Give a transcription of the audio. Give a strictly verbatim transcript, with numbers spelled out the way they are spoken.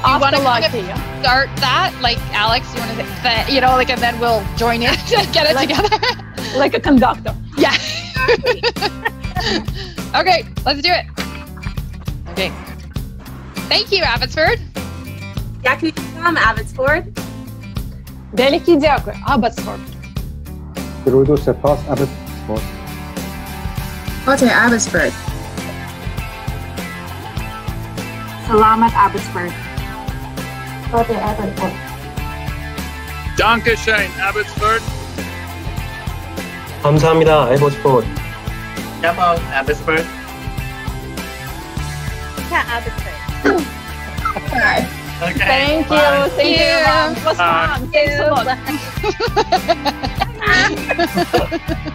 you want to luck kind to of you. start that, like Alex, you want to that, you know, like, and then we'll join in to get it Like- together. Like a conductor. Yeah. Okay, let's do it. Okay. Thank you, Abbotsford. Дякую вам, Abbotsford. Великий дякую, Абботсфорд. درود و سپاس ابتسفورد. Hotel Abbotsford. Salamat Abbotsford. Hotel Abbotsford. Dankeschön, Abbotsford. 감사합니다, 에버스포드. Come Abbotsford. Yeah, Abbotsford. Okay. Thank you. bye. Thank you. you. It was Bye. fun. Thanks a lot.